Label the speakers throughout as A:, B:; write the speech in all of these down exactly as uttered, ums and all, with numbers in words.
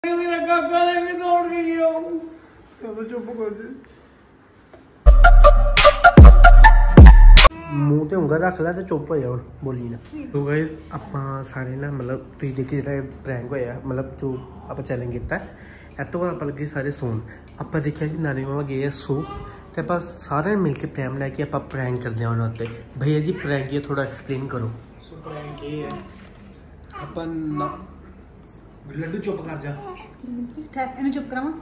A: मेरा काका ने भी दौड़ गई हो। चलो चुप कर दे।
B: ਮੂੰਹ ਤੇ ਉਂਗਲ ਰੱਖ ਲੈ ਤੇ ਚੁੱਪ ਹੋ ਜਾ ਹੁਣ ਬੋਲੀ ਨਾ। ਸੋ ਗਾਇਸ ਆਪਾਂ ਸਾਰੇ ਨਾ ਮਤਲਬ ਤੁਸੀਂ ਦੇਖੀ ਜਿਹੜਾ ਪ੍ਰੈਂਕ ਹੋਇਆ ਮਤਲਬ ਜੋ ਆਪਾਂ ਚੈਲੰਜ ਕੀਤਾ ਇਹ ਤੋਂ ਬਾਅਦ ਆਪਾਂ ਲੱਗੇ ਸਾਰੇ ਸੌਣ। ਆਪਾਂ ਦੇਖਿਆ ਕਿ ਨਾਨੀ ਮਾਮਾ ਗਏ ਆ ਸੋ ਤੇ ਆਪਾਂ ਸਾਰਿਆਂ ਨੇ ਮਿਲ ਕੇ ਪਲਾਨ ਬਣਾਇਆ ਕਿ ਆਪਾਂ ਪ੍ਰੈਂਕ ਕਰਦੇ ਹਾਂ ਉਹਨਾਂ ਉੱਤੇ। ਭਈਆ ਜੀ ਪ੍ਰੈਂਕ ਇਹ ਥੋੜਾ ਐਕਸਪਲੇਨ ਕਰੋ।
A: ਸੋ ਪ੍ਰੈਂਕ ਇਹ ਹੈ ਆਪਾਂ ਲੱਡੂ ਚੁੱਪ ਕਰ ਜਾ।
C: ਠਹਿਰ ਇਹਨੂੰ ਚੁੱਪ ਕਰਾਵਾਂ।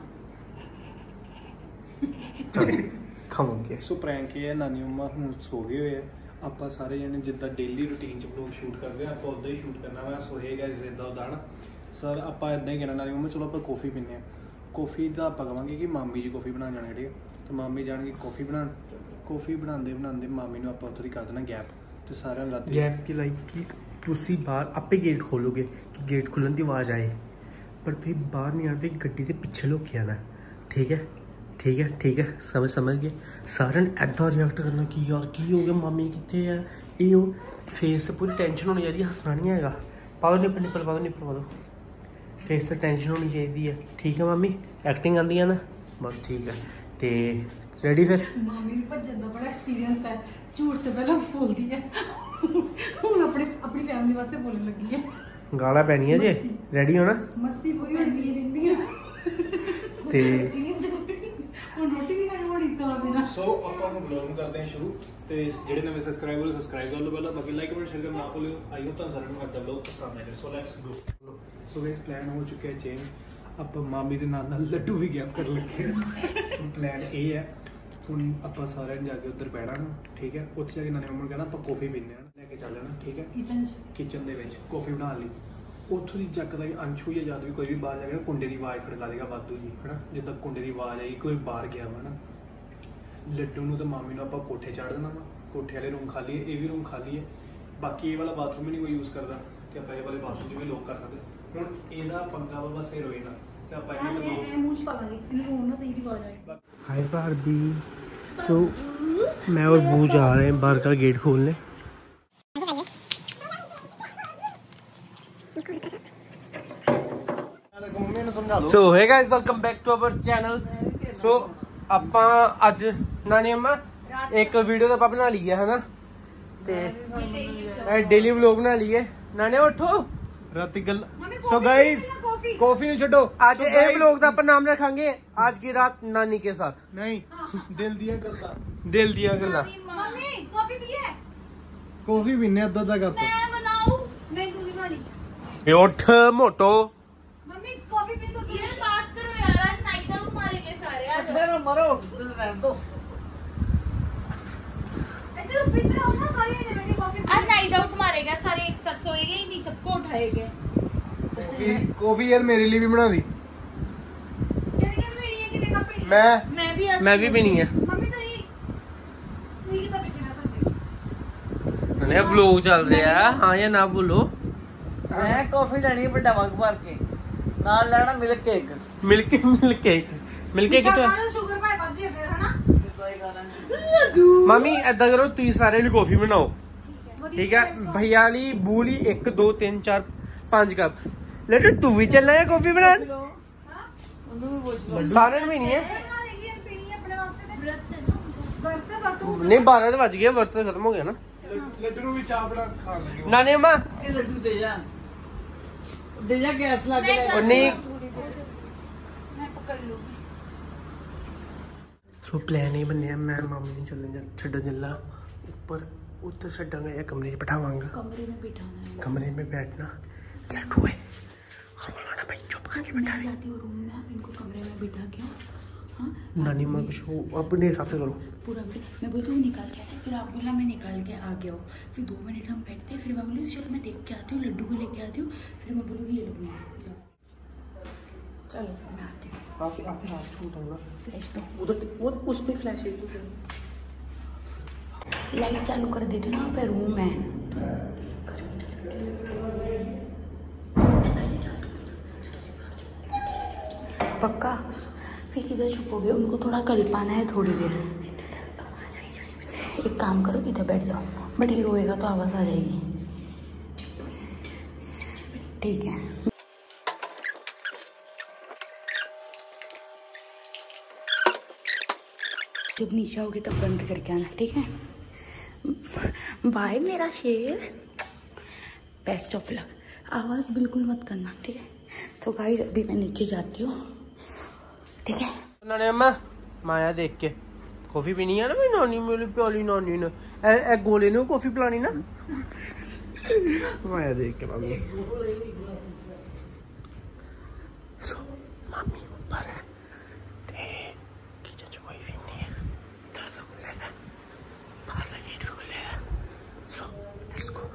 B: ਖਾਵਾਂਗੇ।
A: ਸੋ ਪ੍ਰੈਂਕ ਇਹ ਹੈ ਨਾਨੀ ਮੰਮਾ ਹੁਣ ਸੋ ਗਏ ਹੋਏ ਆ। ਆਪਾਂ ਸਾਰੇ ਜਣੇ ਜਿੱਦਾਂ ਡੇਲੀ ਰੂਟੀਨ 'ਚ ਵਲੋਗ ਸ਼ੂਟ ਕਰਦੇ ਆ ਆਪਾਂ ਉੱਦਾਂ ਹੀ ਸ਼ੂਟ ਕਰਨਾ ਵਾ। ਸੋ ਇਹ ਗਾਇਸ ਇੱਦਾਂ ਉੱਦਾਂ ਨਾ ਸਰ ਆਪਾਂ ਇੱਦਾਂ ਹੀ ਕਹਿਣਾ ਨਾਨੀ ਮੰਮਾ ਚਲੋ ਆਪਾਂ ਕੌਫੀ ਪੀਂਦੇ ਹਾਂ। ਕੌਫੀ ਦਾ ਆਪਾਂ ਕਹਾਂਗੇ ਕਿ ਮਾਮੀ ਜੀ ਕੌਫੀ ਬਣਾਉਣ ਜਾਣੇ ਜਿਹੜੇ ਤੇ ਮਾਮੀ ਜਾਣਗੇ ਕੌਫੀ ਬਣਾਉਣ। ਕੌਫੀ ਬਣਾਉਂਦੇ ਬਣਾਉਂਦੇ ਮਾਮੀ ਨੂੰ ਆਪਾਂ ਉੱਥੋਂ ਦੀ ਕਰ ਦੇਣਾ ਗੈਪ ਤੇ ਸਾਰਿਆਂ ਨੂੰ ਰਾਤੀ
B: ਗੈਪ ਕਿ ਲਾਈਕ ਕਿ ਤੁਸੀਂ ਬਾਹਰ ਆਪੇ ਗੇਟ ਖੋਲੋਗੇ ਕਿ ਗੇਟ ਖੁੱਲਣ ਦੀ ਆਵਾਜ਼ ਆਏ ਪਰ ਤੁਸੀਂ ਬਾਹਰ ਨਹੀਂ ਆਉਂਦੇ ਗੱਡੀ ਦੇ ਪਿੱਛੇ ਲੁਕ ਕੇ ਆਣਾ। ਠੀਕ ਹੈ ਠੀਕ ਹੈ ਠੀਕ ਹੈ ਸਮਝ ਸਮਝ ਗਏ। ਸਾਰਿਆਂ ਨੇ ਇੱਦਾਂ ਰਿਐਕਟ ਕਰਨਾ ਕਿ ਯਾਰ ਕੀ ਹੋ ਗਿਆ ਮਾਮੀ ਕਿੱਥੇ ਆ ਇਹ ਉਹ ਫੇਸ ਤੇ ਪੂਰੀ ਟੈਨਸ਼ਨ ਹੋਣੀ ਚਾਹੀਦੀ ਹੱਸਣਾ ਨਹੀਂ ਹੈਗਾ। ਪਾਓ ਨਿੱਪਲ ਨਿੱਪਲ ਪਾਓ ਨਿੱਪਲ ਪਾ ਦਿਓ ਫੇਸ ਤੇ ਟੈਨਸ਼ਨ ਹੋਣੀ ਚਾਹੀਦੀ ਹੈ। ਠੀਕ ਹੈ ਮਾਮੀ ਐਕਟਿੰਗ ਆਉਂਦੀ ਹੈ ਨਾ ਬਸ ਠੀਕ ਹੈ ਤੇ ਰੈਡੀ ਫਿਰ।
C: ਮਾਮੀ ਨੂੰ ਭੱਜਣ ਦਾ ਬੜਾ ਐਕਸਪੀਰੀਅੰਸ ਹੈ। ਝੂਠ ਤੇ ਪਹਿਲਾਂ ਬੋਲਦੀ ਹੈ ਹੁਣ ਆਪਣੇ ਆਪਣੀ ਫੈਮਿਲੀ ਵਾਸਤੇ ਬੋਲਣ ਲੱਗੀ ਹੈ।
B: ਗਾਲਾਂ ਪੈਣੀਆਂ ਜੇ ਰੈਡੀ ਹੋਣਾ
C: ਮਸਤੀ ਪੂਰੀ ਹੁੰਦੀ ਰਹਿੰਦੀ ਹੈ
B: ਤੇ
C: ਹੁਣ ਰੋਟੀ ਵੀ ਖਾਣੀ ਬੜੀ ਤਾਂ ਬਿਨਾ।
A: ਸੋ ਆਪਾਂ ਹੁਣ ਵਲੌਗ ਕਰਦੇ ਹਾਂ ਸ਼ੁਰੂ ਤੇ ਜਿਹੜੇ ਨਵੇਂ ਸਬਸਕ੍ਰਾਈਬਰ ਸਬਸਕ੍ਰਾਈਬ ਕਰ ਲਓ ਪਹਿਲਾਂ ਬਾਕੀ ਲਾਈਕ ਕਮੈਂਟ ਸ਼ੇਅਰ ਕਰਨਾ ਨਾ ਭੁੱਲਿਓ। ਆਈ ਹੋਪ ਤੁਹਾਨੂੰ ਸਾਰਿਆਂ ਨੂੰ ਅੱਜ ਦਾ ਵਲੌਗ ਪਸੰਦ ਆਏਗਾ। So let's go. So guys plan ਹੋ ਚੁੱਕਿਆ ਚੇਂਜ। ਆਪਾਂ ਮਾਮੀ ਦੇ ਨਾਲ ਨਾਲ ਲੱਡੂ ਵੀ ਗੈਪ ਕਰ ਲੱਗੇ। ਸੋ ਪਲਾਨ ਇਹ ਹੈ ਹੁਣ ਆਪਾਂ ਸਾਰਿਆਂ ਨੇ ਜਾ ਕੇ ਉੱਧਰ ਬੈਠਣਾ ਨਾ ਠੀਕ ਹੈ। ਉੱਥੇ ਜਾ ਕੇ ਨਾਨੀ ਮੰਮਾ ਨੂੰ ਕਹਿਣਾ ਆਪਾਂ ਕੌਫੀ ਪੀਂਦੇ ਹਾਂ ਲੈ ਕੇ ਚੱਲ ਜਾਣਾ ਠੀਕ ਹੈ
C: ਕਿਚਨ ਚ
A: ਕਿਚਨ ਦੇ ਵਿੱਚ ਕੌਫੀ ਬਣਾਉਣ ਲਈ। ਉੱਥੋਂ ਦੀ ਚੱਕ ਦਾ ਅੰਸ਼ੂ ਜਾਂ ਜਦ ਵੀ ਕੋਈ ਵੀ ਬਾਹਰ ਜਾ ਕੇ ਕੁੰਡੇ ਦੀ ਆਵਾਜ਼ ਖੜਕਾ ਦੇਗਾ ਵਾਧੂ ਜੀ ਹੈ ਨਾ। ਜਿੱਦਾਂ ਕੁੰਡੇ ਦੀ ਆਵਾਜ਼ ਆਈ ਕੋਈ ਬਾਹਰ ਗਿਆ ਵਾ ਨਾ ਲੱਡੂ ਨੂੰ ਤੇ ਮਾਮੀ ਨੂੰ ਆਪਾਂ ਕੋਠੇ ਚੜ੍ਹ ਦੇਣਾ ਵਾ। ਕੋਠੇ ਵਾਲੇ ਰੂਮ ਖਾਲੀ ਹੈ ਇਹ ਵੀ ਰੂਮ ਖਾਲੀ ਹੈ। ਬਾਕੀ ਇਹ ਵਾਲਾ ਬਾਥਰੂਮ ਵੀ ਨਹੀਂ ਕੋਈ ਯੂਜ਼ ਕਰਦਾ ਤੇ ਆਪਾਂ ਇਹ ਵਾਲੇ ਬਾਥਰੂਮ 'ਚ ਵੀ ਲੋਕ ਕਰ ਸਕਦੇ। ਹੁਣ ਇਹਦਾ ਪੰਗਾ ਵਾ ਬਸ ਇਹ ਰੋਏ ਨਾ ਤੇ ਆਪਾਂ ਇਹਨਾਂ ਨੂੰ
C: ਇਹ ਮੂੰਹ ਚ ਪਾ ਲਾਂਗੇ ਇਹਨੂੰ ਰੋਣ ਨਾ ਤੇ ਇਹਦੀ ਆਵਾਜ਼ ਆਏ।
B: हाय भाभी। सो मैं और बू जा रहे हैं बाहर का गेट खोलने। So hey guys welcome back to our channel. So ਆਪਾਂ ਅੱਜ ਨਾਨੀ ਅੰਮਾ ਇੱਕ ਵੀਡੀਓ ਤਾਂ ਆਪਾਂ ਬਣਾ ਲਈ ਹੈ ਹਨਾ ਤੇ ਡੇਲੀ ਵਲੌਗ ਬਣਾ ਲਈਏ। ਨਾਨੇ ਉਠੋ
A: ਰਾਤੀ ਗੱਲ। सो गाइस कॉफी नहीं छोड़ो।
B: आज ये व्लॉग का अपन नाम रखेंगे आज की रात नानी के साथ।
A: नहीं दिल दिया गल्ला
B: दिल दिया गल्ला।
C: मम्मी कॉफी पिए
A: कॉफी पीने अद्धा अद्धा करते
C: मैं बनाऊं नहीं तू नहीं बनानी।
B: ये उठ मोटो
C: मम्मी कॉफी पी तो
D: ये बात करो यार आज नाइट आउट मारेंगे सारे आज।
C: अच्छा ना मरो रहने दो इधर इधर आओ ना सारे ने बैठी कॉफी
D: आज नाइट आउट मारेगा सारे एक साथ सोएंगे ही नहीं सबको उठाएंगे।
A: कॉफी कॉफी यार मेरे लिए भी बना दी।
C: किसके पीनी है किसने का पीनी
A: मैं
D: मैं भी आज
B: मैं भी पीनी है।
C: मम्मी तो ही तू ही कितना पीछे रह सकती।
B: मैंने व्लॉग चल रहा है हाँ या ना बोलो।
E: मैं कॉफी लेनी है बड़ा मग भर के नाल लेना milk cake.
B: Milk milk cake milk cake कितना
C: शुगर पाए बच जाए फिर है ना।
B: मामी ऐसा करो तुम सारे ने कॉफी बनाओ ठीक है। भैया ली बूली एक दो तीन चार पांच कप लड्डू तू भी चलना है कॉफी बना सारे में नहीं है। नहीं बारह तो बज गए वर्त तो खत्म हो गया ना।
A: लड्डू भी चाय बना खा लगे
B: नानी अम्मा
E: ये लड्डू दे जा दे जा गैस लग गया
B: और नहीं
D: मैं पकड़ लूंगी।
B: सो प्लान ही बनया मैं मामी ने चलने छड्डन चला ऊपर उधर छड्डांगा या कमरे में बैठावांगा।
C: कमरे में बिठाना है
B: कमरे में बैठना लड्डू है रोना भाई चुप करके बैठा रहे।
C: जाती हूँ रूम में आप इनको कमरे में बिठा के हाँ
B: नानी माँ कुछ अपने हिसाब से करो
C: पूरा मैं बोलती हूँ निकाल के आते फिर आप बोला मैं निकाल के आ गया हूँ। फिर दो मिनट हम बैठते हैं फिर मैं बोली चलो मैं देख के आती हूँ लड्डू को लेके आती हूँ। फिर मैं बोलूँगी ये लोग नहीं चलो फिर मैं आती हूँ।
B: आप आप रात को उठाऊंगा
C: फ्लैश तो
B: उधर वो उसमें फ्लैश है
C: लाइट चालू कर देती हूँ ना पे रूम है पक्का। फिर किधर छुपोगे उनको थोड़ा कल्पाना है थोड़ी देर। एक काम करो किधर बैठ जाओ बट ये रोएगा तो आवाज़ आ जाएगी ठीक है। जब नीचे आओगे तब बंद करके आना, ठीक है? बाय मेरा शेर, बेस्ट ऑफ लक। आवाज़ बिल्कुल मत करना, ठीक है? तो गाइस अभी मैं नीचे जाती हूँ, ठीक है?
B: उन्होंने अम्मा माया देख के कॉफी पीनी है ना, मेरी नानी मेरी प्याली नानी ने ए, ए गोले ने कॉफी पिलानी ना। माया देख के मम्मी मम्मी ऊपर है ते किचन च कोई भी नहीं है, दरवाजा खुला है, बाहर का गेट भी खुला है। So let's go.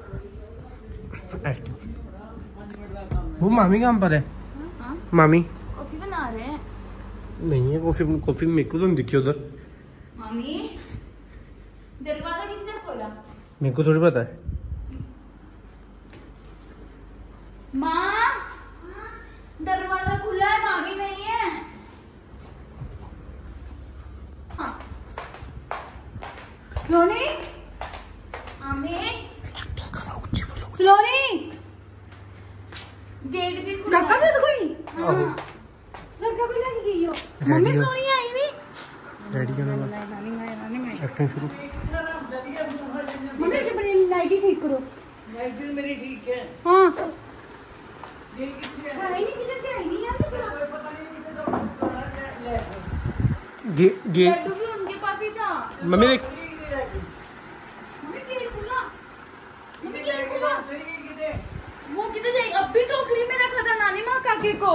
B: वो मामी कहाँ पर है?
C: हाँ?
B: मामी
C: कॉफी बना रहे हैं।
B: नहीं है कॉफी, कॉफी मेरे को तो नहीं दिखी उधर।
C: मम्मी दरवाजा किसने खोला?
B: मेरे को थोड़ी पता है।
C: माँ दरवाजा खुला है, मामी नहीं है। हाँ स्लोनी, मामी स्लोनी, गेट भी खुला है।
F: भी तो कोई
C: हाँ।
F: लड़का कोई लेके गई हो। मम्मी स्लोनी आई नहीं।
B: रेडी करना बस, एक्टिंग शुरू।
F: मम्मी अपनी नाइटी ठीक करो।
E: नाइटी मेरी ठीक है।
F: हाँ
E: ये कितने
F: है नहीं किचन से आई नहीं यार, तो फिर
E: पता नहीं कितने तो ले
B: गे गे
C: लड्डू भी उनके पास ही था।
B: मम्मी देख,
F: मम्मी गेट खुला, मम्मी गेट खुला।
C: वो किधर जाएगी? अब भी टोकरी में रखा था नानी माँ काके को।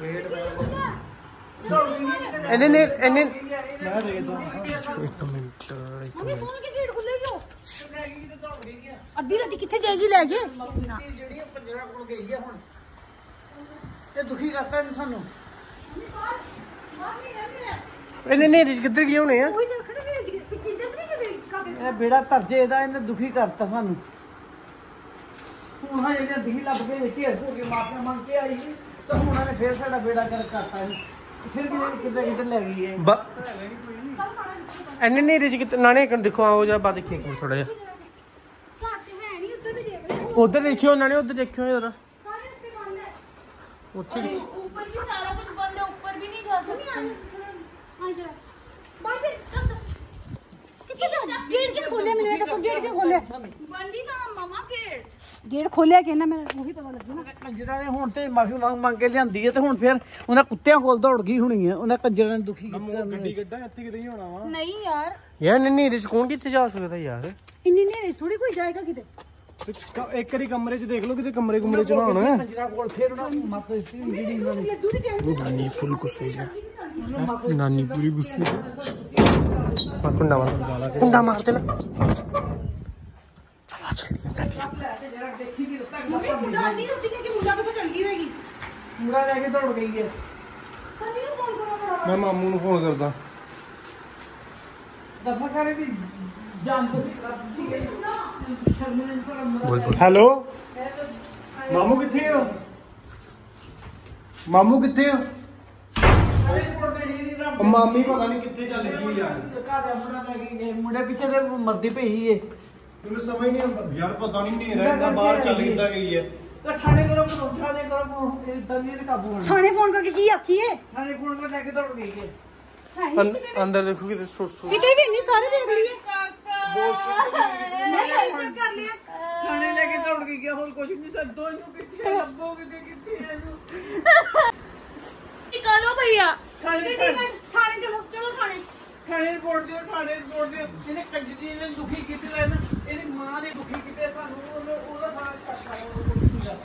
B: एने ने एने एक मिनट एक
F: मम्मी
B: मिनट
F: फोन के गेट खुले क्यों? अद्धी राती किथे जाएगी लेके?
E: ਜਿਹੜੀ ਉਹ ਪੰਜਰਾ ਕੋਲ ਗਈ ਹੈ ਹੁਣ ਤੇ ਦੁਖੀ ਕਰਤਾ ਨਹੀਂ ਸਾਨੂੰ।
B: एने ने रिज किधर गए होने हैं?
F: कोई तो खड़े भी पिछे इधर नहीं कभी काके।
E: ਇਹ ਬੇੜਾ ਤਰਜੇ ਇਹਦਾ ਇਹਨੇ ਦੁਖੀ ਕਰਤਾ ਸਾਨੂੰ। ਹੁਣ ਹਾਂ ਇਹਨੇ ਦਿਖੀ ਲੱਭ ਕੇ ਘੇਰ ਘੂਰ ਕੇ ਮਾਫੀਆਂ ਮੰਗ ਕੇ ਆਈ ਸੀ ਤੇ ਹੁਣ ਇਹਨੇ ਫੇਰ ਸਾਡਾ ਬੇੜਾ ਕਰ ਕਰਤਾ ਹੈ। ਫਿਰ ਵੀ ਇਹ ਕਿੱਦਾਂ ਕਿੱਧਰ ਲੈ ਗਈ ਹੈ।
B: एने ने रिज किधर नाने एक देखो आओ जा बात देखिए एक मिनट थोड़ा जा
F: काके है नहीं, उधर भी देख ले।
B: उधर देखियो नाने, उधर देखियो जरा
F: सारे रास्ते बंद है।
B: उठे
C: ऊपर भी सारा कुछ बंद है, ऊपर भी नहीं जा
F: मम्मी आ
C: सकते।
F: थोड़ा आ जरा बाहर फिर चल चल। किथे जा? गेट क्यों खोले? मैंने दसो गेट क्यों खोले?
C: बंद ही था मामा के।
F: गेट खोलिया कि ना, मैं वही पता लग गया ना।
E: ਕੰਜਰਾਂ ਨੇ ਹੁਣ ਤੇ ਮਾਫੀ ਮੰਗ ਮੰਗ ਕੇ ਲਿਆਂਦੀ ਹੈ ਤੇ ਹੁਣ ਫਿਰ ਉਹਨਾਂ ਕੁੱਤਿਆਂ ਕੋਲ ਦੌੜ ਗਈ ਹੋਣੀ ਹੈ। ਉਹਨਾਂ ਕੰਜਰਾਂ ਨੇ ਦੁਖੀ ਕੀਤਾ।
A: ਗੱਡੀ ਕੱਢਾਂ ਇੱਥੇ ਕਿਤੇ ਹੀ ਹੋਣਾ ਵਾ।
C: नहीं यार
B: यार नहीं रिज कौन कितने जा सकता यार?
F: इन्नी ने थोड़ी कोई जाएगा किधर।
A: ਤੇ ਇੱਕ ਵਾਰੀ ਕਮਰੇ 'ਚ ਦੇਖ ਲਓ, ਕਿਤੇ ਕਮਰੇ ਕੁਮਰੇ 'ਚ ਨਾ ਹੋਣਾ।
E: ਕੰਜਰਾਂ ਕੋਲ ਫਿਰ ਉਹਨਾਂ ਨੂੰ ਮੱਤ ਦਿੱਤੀ ਜਿਹੜੀ ਇਹਨਾਂ ਨੇ।
F: लड्डू की क्या
B: नानी फुल गुस्से से, नानी पूरी गुस्से से। बस कुंडा मार, कुंडा मार देना। चलो चल
E: ਦੇਖੀ ਵੀ ਰਸਤਾ
F: मम्मी मुंडा नहीं होती कि मुंडा पे चल गई होगी।
E: ਪੂਰਾ ਲੈ ਕੇ ਦੌੜ ਗਈ ਹੈ।
F: सनी को फोन करो बड़ा।
A: ਮੈਂ ਮਾਮੂ ਨੂੰ ਫੋਨ ਕਰਦਾ।
E: ਦਫਾ ਕਰੇ ਵੀ ਜਾਨ ਤੋਂ ਵੀ ਕਰਦੀ ਹੈ। ਸ਼ਰਮ ਨਹੀਂ ਸ਼ਰਮ
B: बोल बोल
A: ਹੈਲੋ ਮਾਮੂ ਕਿੱਥੇ ਹੋ? ਮਾਮੂ ਕਿੱਥੇ ਹੋ? ਉਹ ਮਾਮੀ ਪਤਾ ਨਹੀਂ ਕਿੱਥੇ ਚੱਲ ਗਈ ਯਾਰ।
E: ਮੁੰਡੇ ਪਿੱਛੇ ਤੇ ਮਰਦੀ ਪਈ ਏ।
A: ਮੈਨੂੰ ਸਮਝ ਨਹੀਂ ਆਉਂਦਾ ਯਾਰ, ਪਤਾ ਨਹੀਂ ਹਨੇਰਾ ਇੰਨਾ ਬਾਹਰ ਚੱਲ ਕਿੱਦਾਂ ਗਈ ਹੈ।
E: ਠਾਣੇ ਕਰੋ ਠਾਣੇ ਕਰੋ ਇਹ ਦੰਦੀ ਦੇ ਕਾਬੂ ਹੋਣਾ।
F: थाने फोन करके की आखी है?
E: ਠਾਣੇ ਕੋਲ ਮੈਂ ਲੈ ਕੇ ਦੌੜ ਗਈ ਹੈ।
F: है ही नहीं किधर।
B: अंदर देखो किधर सोच सोच
F: कितने भी नहीं, सारे देख लिए।
C: काका
F: नहीं चेक कर लिया।
E: ਠਾਣੇ ਲੈ ਕੇ ਦੌੜ ਗਈ ਹੈ। ਹੋਰ ਕੁਝ ਨਹੀਂ ਸੱਦੋ ਇਹਨੂੰ ਕਿੱਥੇ ਲੱਭੋ ਕਿਤੇ ਕਿੱਥੇ ਹੈ ਇਹਨੂੰ।
C: निकालो भैया।
E: ਠਾਣੇ
F: थाने चलो चलो थाने।
E: ਠਾਣੇ ਰਿਪੋਰਟ ਦਿਓ ਠਾਣੇ ਰਿਪੋਰਟ ਦਿਓ। ਇਹਨੇ ਕੰਜਰੀ ਨੇ ਦੁਖੀ ਕੀਤੇ ਦਾ ਨਾ, ਇਹਦੀ ਮਾਂ ਨੇ ਦੁਖੀ ਕੀਤੇ ਸਾਨੂੰ। ਉਹਨੂੰ ਉਹਦਾ ਸਾਥ ਕਰਦਾ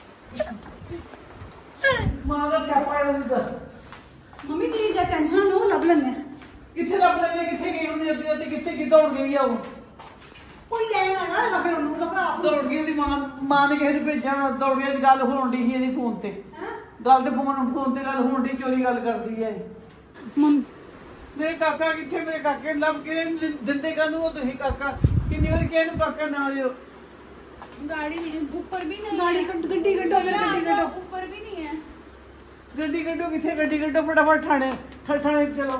E: ਮਾਂ ਦਾ ਸਿਆਪਾ ਇਹਦਾ ਦਾ।
F: मम्मी तेरी जा टेंशन लो, लब लेने।
E: ਕਿੱਥੇ ਲੱਭ ਲੈਂਦੇ ਕਿੱਥੇ ਗਈ ਉਹਨੇ ਅੱਧੀ ਅੱਧੀ ਕਿੱਥੇ ਕੀ ਦੌੜ ਗਈ ਆ ਉਹ।
F: कोई लेने आएगा ना फिर उन्होंने भरा।
E: ਦੌੜ ਗਈ ਉਹਦੀ ਮਾਂ ਮਾਂ ਨੇ ਕਿਸੇ ਨੂੰ ਭੇਜਿਆ ਹੋਣਾ, ਦੌੜ ਗਈ। ਗੱਲ ਹੋਣ ਡਈ ਸੀ ਇਹਦੀ ਫੋਨ ਤੇ, ਗੱਲ ਤੇ ਫੋਨ ਫੋਨ ਤੇ ਗੱਲ ਹੋਣ ਡਈ, ਚੋਰੀ ਗੱਲ ਕਰਦੀ ਹੈ।
F: मम्मी
E: ਮੇਰੇ ਕਾਕਾ ਕਿੱਥੇ? ਮੇਰੇ ਕਾਕੇ ਲੱਭ ਕੇ ਦਿੰਦੇ ਕਾਨੂੰ ਉਹ ਤੁਸੀਂ ਕਾਕਾ ਕਿੰਨੀ ਵਾਰੀ ਕਿਹਾ ਇਹਨੂੰ ਕਾਕਾ ਨਾ ਦਿਓ।
C: गाड़ी नहीं, ऊपर भी नहीं
F: गाड़ी
C: है।
F: कट गड्डी कटो फिर गड्डी कटो।
C: ऊपर भी नहीं है।
E: ਗੱਡੀ ਕੱਢੋ ਕਿੱਥੇ? ਗੱਡੀ ਕੱਢੋ ਫਟਾਫਟ ਠਾਣੇ ਠ- ਠਾਣੇ ਚਲੋ।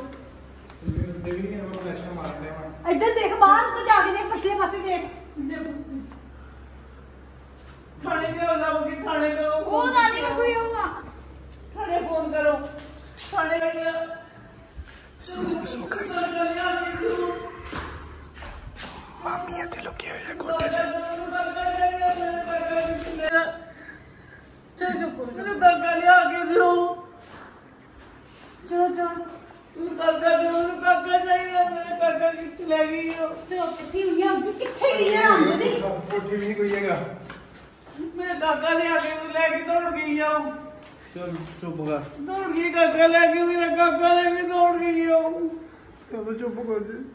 F: इधर देख बाहर तो जाके देख, पिछले पासे देख।
E: ਠਾਣੇ ਕਿਉਂ ਲੱਭ ਕੇ ਠਾਣੇ ਕਰੋ
C: वो नानी का कोई होगा।
E: ਠਾਣੇ ਫੋਨ ਕਰੋ ਠਾਣੇ
B: मामी ऐसे लुके हुए हैं कोठे से।
E: चलो चुप करो काका ले आके दो
F: चलो चलो
E: काका दो काका चाहिए मेरे काका कितनी लगी हो
F: चलो कितनी हुई है कितने गई है आंधी
A: कोठी भी नहीं कोई हैगा
E: मेरे काका ले आके लेके दौड़ गई हो
A: चल चुप कर
E: दौड़ गई काका लेके मेरा काका लेके दौड़ गई हो
A: चलो चुप कर दे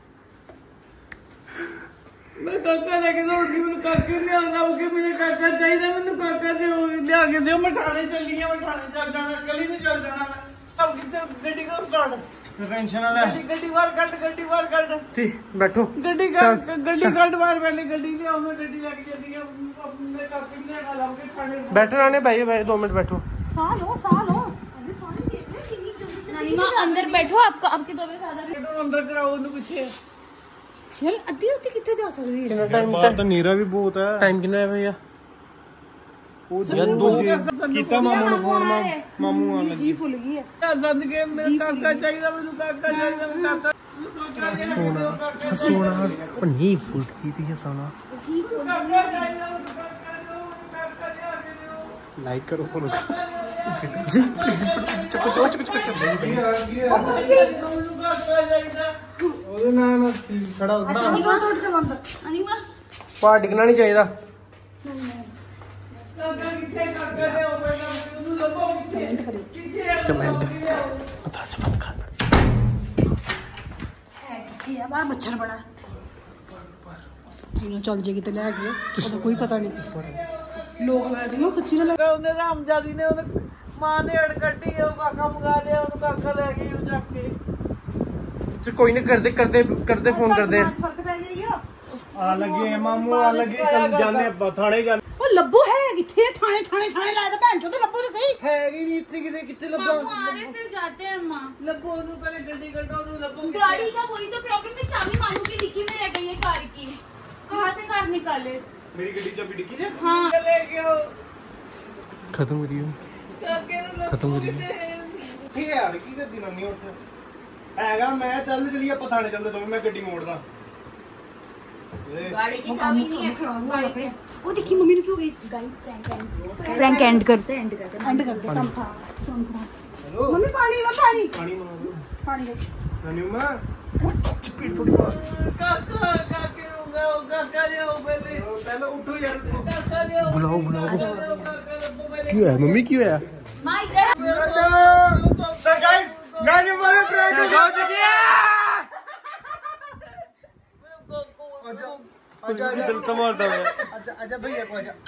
E: मैं काका लेके दौड़ गई मैंने काके ले आना हो के मेरे काका चाहिए मैंने काका दे ले आके दे मैं ठाणे चली है मैं ठाणे चल जाना कल ही नहीं चल जाना मैं अब कितना गड्डी को स्टार्ट
A: टेंशन ना ले
E: गड्डी गड्डी बाहर कट गड्डी बाहर कट
B: ठीक बैठो।
E: गड्डी
B: शांत-
E: कट गड्डी
B: शांत-
E: कट बाहर पहले गड्डी ले आओ मैं गड्डी लेके चली है अपने काके ले आना हो के ठाणे
B: बैठो राने भाई भाई दो मिनट बैठो।
F: साह लो साह लो अभी सारी देख रहे कितनी जल्दी
D: नानी माँ अंदर बैठो आपका आपकी तबीयत ज्यादा
E: तो अंदर कराओ उन्हें पीछे
F: यार अद्धी रात कितने जा सकती है
B: कितना टाइम
A: बाहर तो नीरा भी बहुत है
B: टाइम कितना है भैया?
A: यार दो
E: कितना
A: कीता मामू ਨੂੰ ਫੋਨ ਮਾਮੂ ਆਣ ਲੱਗੀ
F: फुल गई है
E: संद के मेरे काका चाहिए मैंने काका चाहिए मेरे काका
B: सोना अच्छा सोना और नहीं फुल की थी ये सोना।
E: काका चाहिए मेरे काका दो काका ले आके दो
A: ਲਾਈਕ ਕਰੋ ਫੋਲੋ
B: जी चुप चुप चुप चुप चुप
A: ਉਹਦੇ ਨਾਲ ਖੜਾ ਹੁੰਦਾ
F: निकल तोड़ चलो अंदर
D: नानी माँ
B: पार डिगना नहीं चाहिए।
E: काका किथे काका ले आओ बेटा तू लबो किथे किथे
B: कमेंट पता से मत कर।
F: है किथे है बाहर मच्छर बड़ा है चल जे किते ले गए तो कोई पता नहीं लोग लगा देना सच्ची ना
E: ਉਹਨੇ ਰਾਮਜਾਦੀ ਨੇ ਉਹਨੇ ਮਾਂ ਨੇ ਅੜ ਕੱਢੀ ਉਹ ਕਾਕਾ ਮੰਗਾ ਲਿਆ ਉਹਨੂੰ ਕਾਕਾ ਲੈ ਗਈ ਉਹ ਚੱਕ ਕੇ
B: चल कोई नहीं करते करते करते फोन कर दे।
F: फर्क पै जाइयो
A: ਆ ਲੱਗੇ ਮਾਮੂ ਆ ਲੱਗੇ ਚੱਲ ਜਾਂਦੇ ਆਪਾਂ ਥਾਣੇ ਜਾਂਦੇ
F: ओ लब्बू है किथे थाने थाने थाने लाया था भैन चो तो लब्बू तो सही
E: ਹੈਗੀ ਨਹੀਂ ਇੱਥੇ ਕਿਤੇ ਕਿੱਥੇ ਲੱਭਾ
D: मामू आ रहे फिर जाते हैं माँ
E: ਲੱਭੋ ਉਹਨੂੰ ਪਹਿਲੇ ਗੱਡੀ ਕੱਢੋ ਉਹਨੂੰ ਲੱਭੋ
D: गाड़ी का वही तो प्रॉब्लम है चाबी मामू की डिक्की में रह गई है कार की कहाँ से कार निकाले
A: ਮੇਰੀ ਗੱਡੀ ਚਾਬੀ ਡਿੱਗੀ ਜੇ
D: हाँ
E: ਲੈ ਕੇ ਆਓ
B: खत्म हो रही हो
E: ਕਾਕੇ ਨੂੰ ਲੱਭੋ
B: खत्म हो रही है।
E: ਕਿਤੇ।
A: ਠੀਕ ਹੈ ਯਾਰ ਕੀ ਕਰਦੀ ਨੰਨੀ ਉੱਥੇ ਹੈਗਾ ਮੈਂ ਚੱਲ ਚਲੀ ਆਪਾਂ ਥਾਣੇ ਚੱਲਦੇ ਦੋਵੇਂ ਮੈਂ ਗੱਡੀ ਮੋੜਦਾ
D: गाड़ी की चाबी नहीं है
F: खराब हुआ पे ओ देखी मम्मी ने क्यों गई
D: प्रैंक एंड करते हैं एंड करते
F: एंड कर दे कम खा सुन खा
A: हेलो
F: मम्मी पानी वो पानी
A: ਪਾਣੀ ਮੰਗੋ
F: पानी दे
A: ਨੰਨੀ ਮੈਂ
E: ਕਾਕਾ ਕਾਕੇ ਨੂੰ ਗਾਓ ਕਾਕਾ ਲਿਆਓ ਪਹਿਲੇ
A: ਪਹਿਲਾਂ ਉੱਠੋ ਯਾਰ
E: ਕਾਕਾ ਲਿਆਓ
B: बुलाओ बुलाओ।
E: ਕਾਕਾ ਲੱਭੋ ਪਹਿਲੇ
B: क्यों है मम्मी क्यों है?
D: माँ इधर
A: तो गाइस नन्नी वाले प्रैंक हो चुकी है अच्छा दिल संभालता है अच्छा अच्छा भैया को आजा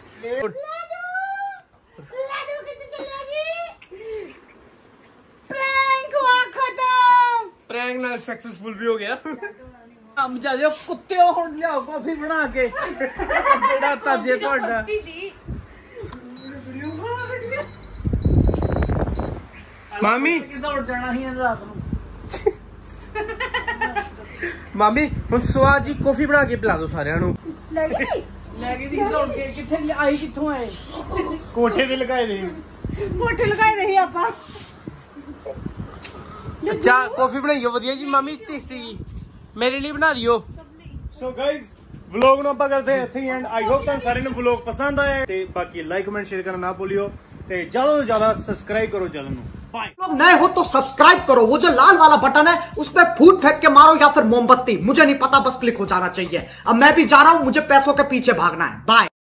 F: ला दो कितनी चलेगी प्रैंक हुआ खत्म
B: प्रैंक ना सक्सेसफुल भी हो गया।
E: ਹਮ ਜਾ ਜੋ ਕੁੱਤਿਓ ਹੁਣ ਲਿਆਓ ਕਾਫੀ ਬਣਾ ਕੇ ਜਿਹੜਾ ਤਾਜੇ ਤੁਹਾਡਾ
B: मामी
E: ਕਿਦਾਂ ਉੱਡ ਜਾਣਾ ਸੀ ਇਹਨੇ ਰਾਤ ਨੂੰ
B: मामी हम स्वाद जी कॉफी बना के पिला दो सारे नु।
F: ले गई
E: ਲੈ ਕੇ ਦੀ ਦੌੜ ਕੇ ਕਿੱਥੇ ਆਈ ਕਿੱਥੋਂ ਆਏ
A: कोठे ते लगाए नहीं
F: मोटे लगाए नहीं आपा
B: अच्छा कॉफी बनाइयो वधिया जी मामी टेस्टी जी मेरे लिए बना दियो।
A: ਸੋ ਗਾਇਸ ਵਲੌਗ ਨੂੰ ਆਪਾਂ ਕਰਦੇ ਹਾਂ ਇੱਥੇ ਹੀ ਐਂਡ ਆਈ ਹੋਪ ਤੁਹਾਨੂੰ ਸਾਰਿਆਂ ਨੂੰ ਵਲੌਗ ਪਸੰਦ ਆਇਆ ਤੇ ਬਾਕੀ ਲਾਈਕ ਕਮੈਂਟ ਸ਼ੇਅਰ ਕਰਨਾ ਨਾ ਭੁੱਲਿਓ ਤੇ ਜ਼ਿਆਦਾ ਤੋਂ ਜ਼ਿਆਦਾ ਸਬਸਕ੍ਰਾਈਬ ਕਰੋ ਚੈਨਲ ਨੂੰ ਬਾਏ।
G: लोग नए हो तो सब्सक्राइब करो वो जो लाल वाला बटन है उस पर फूट फेंक के मारो या फिर मोमबत्ती मुझे नहीं पता बस क्लिक हो जाना चाहिए। अब मैं भी जा रहा हूं मुझे पैसों के पीछे भागना है बाय।